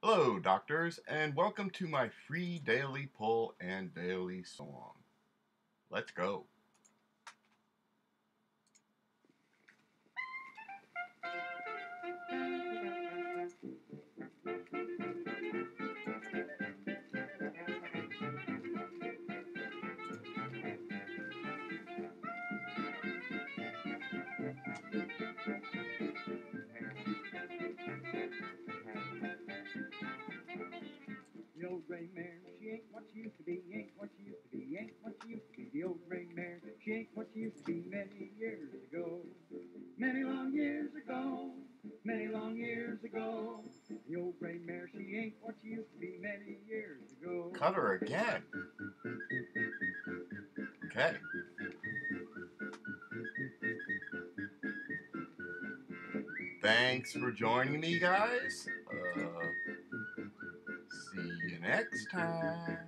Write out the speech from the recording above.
Hello, doctors, and welcome to my free daily pull and daily song. Let's go. The old gray mare, she ain't what she used to be, ain't what she used to be, ain't what she used to be. The old gray mare, she ain't what she used to be many years ago. Many long years ago, many long years ago. The old gray mare, she ain't what she used to be many years ago. Cut her again. Okay. Thanks for joining me, guys. See you next time.